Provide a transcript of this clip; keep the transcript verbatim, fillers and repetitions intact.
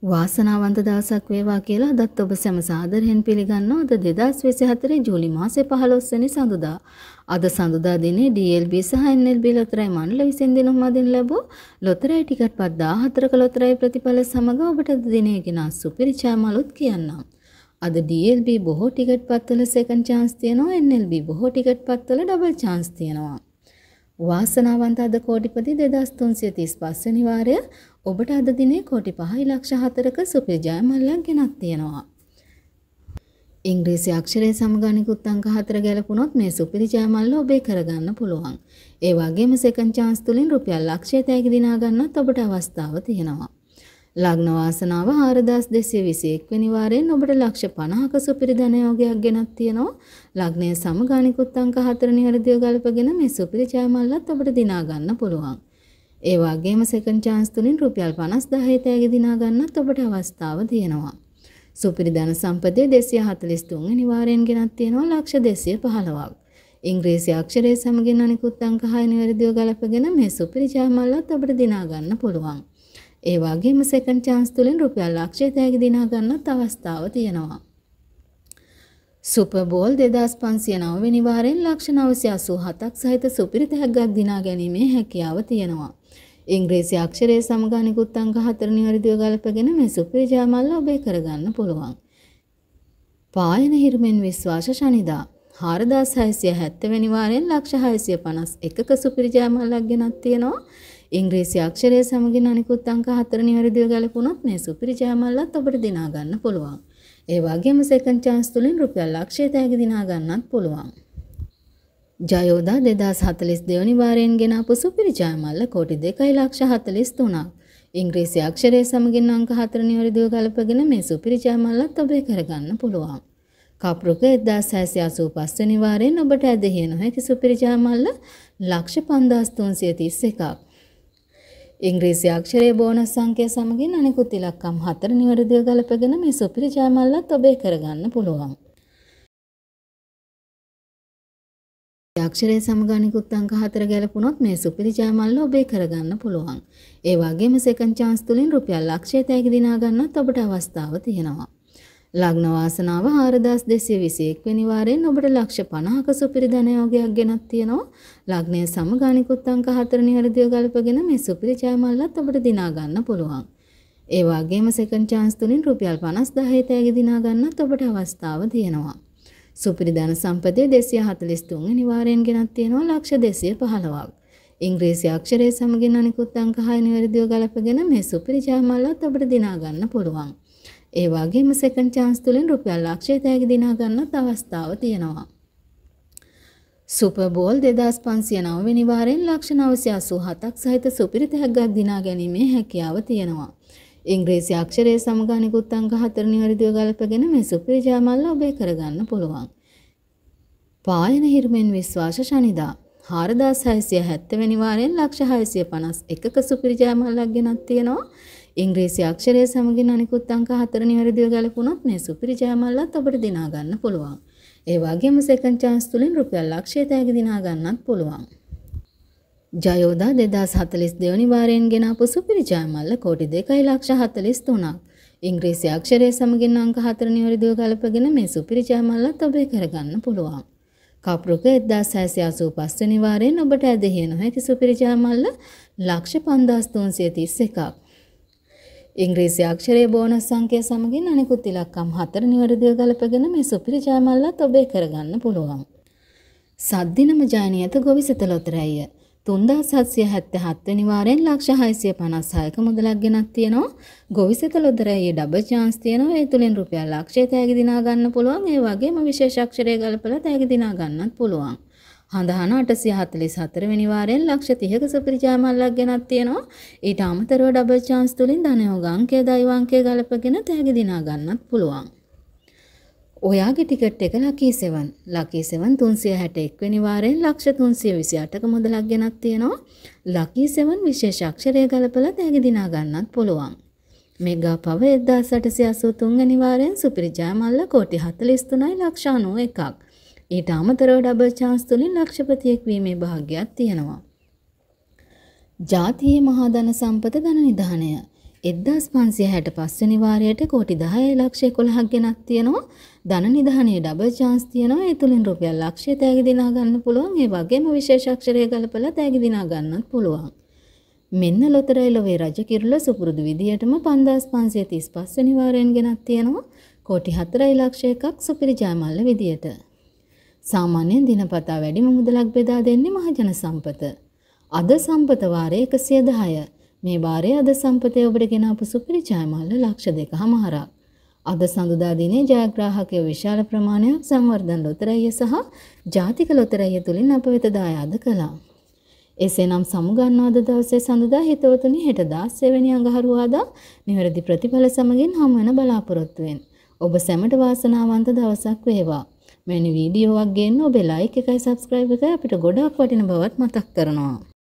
වාසනාවන්ත දවසක් වේවා කියලා අදත් ඔබ සැම සාදරයෙන් පිළිගන්නවා. අද දෙදාස් විසිහතර ජූලි මාසේ පහළොස් වෙනි සඳුදා. අද සඳුදා දිනේ ඩී එල් බී සහ එන් එල් බී ලොතරැයි මණ්ඩල විසින් දිනුම් මදින් ලැබූ ලොතරැයි ටිකට් පත් දාහතරක ලොතරැයි ප්‍රතිඵල සමග ඔබට අද දිනේ ගෙනා සුපිරි චෑමලුත් කියන්නම්. අද ඩී එල් බී බොහෝ ටිකට් පත්වල සෙකන්ඩ් chance තියෙනවා. එන් එල් බී බොහෝ ටිකට් පත්වල ඩබල් chance තියෙනවා. වාසනාවන්ත අද කෝටිපති දෙදාස් තුන්සිය තිස් පහ වෙනි වාරය ඔබට අද දිනේ කෝටි පහයි ලක්ෂ හතරක සුපිරි ජයමල්ලක් ගෙනත් තියෙනවා. ඉංග්‍රීසි අක්ෂරයේ සමග අනිකුත් අංක හතර ගැලපුණොත් මේ සුපිරි ජයමල්ල ඔබේ කරගන්න පුළුවන්. ඒ වගේම සෙකන්ඩ් chance තුලින් රුපියල් ලක්ෂය තෑගි දිනා ගන්නත් ඔබට අවස්ථාව තියෙනවා. ලග්න වාසනාව හාරදාස් දෙසිය විසි එක් වෙනි වාරයෙන් ඔබට ලක්ෂ පනහක සුපිරි ධනයෝගයක් ගෙනත් තියෙනවා. ලග්නයේ සමග අනිකුත් අංක හතර නිවැරදිව ගලපගෙන මේ සුපිරි ජයමල්ලත් ඔබට දිනා ගන්න පුළුවන්. ඒ වගේම සෙකන්ඩ් chance තුලින් රුපියල් පනස් දහය තෑගි දිනා ගන්නත් ඔබට අවස්ථාව තියෙනවා. සුපිරි ධන සම්පතේ දෙසිය හතළිස් තුන් වෙනි වාරයෙන් ගෙනත් තියෙනවා ලක්ෂ දෙසිය පහළොවක්. ඉංග්‍රීසි අක්ෂරයේ සමගින් අනිකුත් අංක හය නිවැරදිව ගලපගෙන මේ සුපිරි ජයමල්ලත් ඔබට දිනා ගන්න පුළුවන්. ඒ වගේම සෙකන්ඩ් chance තුලින් රුපියල් ලක්ෂය තෑගි දිනා ගන්නත් අවස්ථාව තියෙනවා. සුපර් බෝල් දෙදාස් පන්සිය නව වෙනි වාරයෙන් ලක්ෂ නවසිය අසූ හතක් සහිත සුපිරි තෑග්ගක් දිනා ගැනීමේ හැකියාව තියෙනවා. ඉංග්‍රීසි අක්ෂරයේ සමග අනිකුත් අංක හතර නිවැරදිව ගලපගෙන මේ සුපිරි ජයමල්ල ඔබේ කරගන්න පුළුවන්. පායන හිරුමෙන් විශ්වාස ශනිදා හාරදාස් හයසිය හැත්තෑ වෙනි වාරයෙන් ලක්ෂ හයසිය පනස් එකක සුපිරි ජයමල්ලක් ගෙනත් තියෙනවා. ඉංග්‍රීසි අක්ෂරයේ සමගින් අනිකුත් අංක හතර නිවැරදිව ගලපුණොත් මේ සුපිරි ජයමල්ලත් ඔබට දිනා ගන්න පුළුවන්. ඒ වගේම සෙකන්ඩ් chance තුලින් රුපියල් ලක්ෂය තෑගි දිනා ගන්නත් පුළුවන්. ජයෝදා දෙදාස් හතළිස් දෙවැනි වාරයෙන් ගෙනාපු සුපිරි ජයමල්ල කෝටි දෙකයි ලක්ෂ හතළිස් තුනක්. ඉංග්‍රීසි අක්ෂරයේ සමගින් අංක හතර නිවැරදිව ගලපගෙන මේ සුපිරි ජයමල්ලත් ඔබේ කරගන්න පුළුවන්. කප්රුක එක්දාස් හයසිය අසූ පහ වෙනි වාරයෙන් ඔබට ඇදහිය නොහැකි සුපිරි ජයමල්ල ලක්ෂ පන්දාස් තුන්සිය තිස් එකක්. ඉංග්‍රීසි අක්ෂරයේ බෝනස් සංඛ්‍යා සමගින් අනිකුත් ඉලක්කම් හතර නිවැරදිව ගලපගෙන මේ සුපිරි ජයමල්ලත් ඔබේ කරගන්න පුළුවන්. අක්ෂරයේ සමග අනිකුත් අංක හතර ගැලපුණොත් මේ සුපිරි ජයමල්ල ඔබේ කරගන්න පුළුවන්. ඒ වගේම සෙකන්ඩ් chance තුලින් රුපියල් ලක්ෂය තෑගි දිනා ගන්නත් ඔබට අවස්ථාව තියෙනවා. ලග්න වාසනාව හාරදාස් දෙසිය විසි එක් වෙනි වාරයෙන් ඔබට ලක්ෂ පනහක සුපිරි ධනයෝගයක් ගෙනත් තියෙනවා. ලග්නයේ සමග අනිකුත් අංක හතර නිවැරදිව ගලපගෙන මේ සුපිරි ජයමල්ලත් ඔබට දිනා ගන්න පුළුවන්. ඒ වගේම සෙකන්ඩ් chance තුලින් රුපියල් පනස් දහය තෑගි දිනා ගන්නත් ඔබට අවස්ථාව තියෙනවා. සුපිරි ධන සම්පතේ දෙසිය හතළිස් තුන් වෙනි වාරයෙන් ගෙනත් තියෙනවා ලක්ෂ දෙසිය පහළොවක්. ඉංග්‍රීසි අක්ෂරයේ සමගින් අනිකුත් අංක හය නිවැරදිව ගලපගෙන මේ සුපිරි ජයමල්ලත් ඔබට දිනා ගන්න පුළුවන්. ඒ වගේම සෙකන්ඩ් chance තුලින් රුපියල් ලක්ෂය තෑගි දිනා ගන්නත් අවස්ථාව තියෙනවා. සුපර් බෝල් දෙදාස් පන්සිය නව වෙනි වාරයෙන් ලක්ෂ නවසිය අසූ හතක් සහිත සුපිරි තෑග්ගක් දිනා ගැනීමේ හැකියාව තියෙනවා. ඉංග්‍රීසි අක්ෂරයේ සමග අනිකුත් අංක හතර නිවැරදිව ගලපගෙන මේ සුපිරි ජයමල්ල ඔබේ කරගන්න පුළුවන්. පායන හිරුමෙන් විශ්වාස ශනිදා හාරදාස් හයසිය හැත්තෑ වෙනි වාරයෙන් ලක්ෂ හයසිය පනස් එකක සුපිරි ජයමල්ලක් ගෙනත් තියෙනවා. ඉංග්‍රීසි අක්ෂරයේ සමගින් අනිකුත් අංක හතර නිවැරදිව ගලපුණොත් මේ සුපිරි ජයමල්ලත් ඔබට දිනා ගන්න පුළුවන්. ඒ වගේම සෙකන්ඩ් chance තුලින් රුපියල් ලක්ෂය තෑගි දිනා ගන්නත් පුළුවන්. ජයෝදා දෙදාස් හතළිස් දෙවැනි වාරයෙන් ගෙනාපු සුපිරි ජයමල්ල කෝටි දෙකයි ලක්ෂ හතළිස් තුනක්. ඉංග්‍රීසි අක්ෂරයේ සමගින් අංක හතර නිවැරදිව ගලපගෙන මේ සුපිරි ජයමල්ලත් ඔබේ කරගන්න පුළුවන්. කප්රුක එක්දාස් හයසිය අසූ පහ වෙනි වාරයෙන් ඔබට ඇදහිය නොහැකි සුපිරි ජයමල්ල ලක්ෂ පන්දාස් තුන්සිය තිස් එකක්. ඉංග්‍රීසි අක්ෂරයේ බෝනස් සංඛ්‍යා සමගින් අනිකුත් ඉලක්කම් හතර නිවැරදිව ගලපගෙන මේ සුපිරි ජයමල්ලත් ඔබේ කරගන්න පුළුවන්. සද්දිනම ජයනියත ගොවිසත ලොතරැයිය තුන්දාස් හත්සිය හැත්තෑ හත් වෙනි වාරයෙන් ලක්ෂ හයසිය පනස් හයක මුදලක් ගෙනත් තියෙනවා. ගොවිසත ලොතරැයියේ ඩබල් chance තියෙනවා. ඒ තුලින් රුපියල් ලක්ෂය තෑගි දිනා ගන්න පුළුවන්. ඒ වගේම විශේෂ අක්ෂරය ගලපලා තෑගි දිනා ගන්නත් පුළුවන්. හඳහන අටසිය හතළිස් හතර වෙනි වාරයෙන් ලක්ෂ තිහක සුපිරි ජයමල්ලක් ගෙනත් තියෙනවා. ඊට අමතරව ඩබල් chance තුලින් ධනයෝග අංකය දෛව අංකය ගලපගෙන තෑගි දිනා ගන්නත් පුළුවන්. ඔයාගේ ටිකට් එක ලකී සෙවන් ලකී සෙවන් තුන්සිය හැට එක් වෙනි වාරයෙන් ලක්ෂ තුන්සිය විසි අටක මුදලක් ගෙනත් තියෙනවා. ලකී සෙවන් විශේෂ අක්ෂරය ගලපලා තෑගි දිනා ගන්නත් පුළුවන්. මෙගා පව එක්දාස් අටසිය අසූ තුන් වෙනි වාරයෙන් සුපිරි ජයමල්ල කෝටි හතළිස් තුනයි ලක්ෂ අනූ එකක්. ඊට අමතරව ඩබල් chance තුලින් ලක්ෂපතියෙක් වීමේ භාග්‍යයක් තියෙනවා. ජාතියේ මහා ධන සම්පත ධන නිධානය එක්දාස් පන්සිය හැටපස් වෙනි වාරයට කෝටි දහය ලක්ෂ එකොළහක් ගෙනත් තියෙනවා. ධන නිධානයේ ඩබල් chance තියෙනවා. ඒ තුලින් රුපියල් ලක්ෂය තෑගි දිනා ගන්න පුළුවන්. ඒ වගේම විශේෂ අක්ෂරය ගලපලා තෑගි දිනා ගන්නත් පුළුවන්. මෙන්න ලොතරැයි ලොවේ රජ කිරුළ සුපුරුදු විදියටම පන්දාස් පන්සිය තිස් පහ වෙනි වාරයෙන් ගෙනත් තියෙනවා. කෝටි හතරයි ලක්ෂ එකක් සුපිරි ජයමල්ල විදියට. සාමාන්‍යයෙන් දිනපතා වැඩිම මුදලක් බෙදා දෙන්නේ මහජන සම්පත. අද සම්පත වාරය එකසිය දහය. මේ වාරයේ අද සම්පතේ ඔබට ගෙන ආපු සුපිරි ජයමල්ල ලක්ෂ දෙකමාරක්. අද සඳුදා දිනේ ජයග්‍රාහකයෝ විශාල ප්‍රමාණයක් සංවර්ධන ලොතරැය සහ ජාතික ලොතරැය තුලින් අප වෙත දායාද කළා. එසේනම් සමුගන්නා අද දවසේ සඳුදා හිතවතුනි හෙට දාසය වෙනි අඟහරුවාදා නිවැරදි ප්‍රතිඵල සමගින් හමු වෙන බලාපොරොත්තු වෙන්න. ඔබ සැමට වාසනාවන්ත දවසක් වේවා. මෙවැනි වීඩියෝවක් ගේන්න ඔබේ ලයික් එකයි සබ්ස්ක්‍රයිබ් එකයි අපිට ගොඩක් වටින බවත් මතක් කරනවා.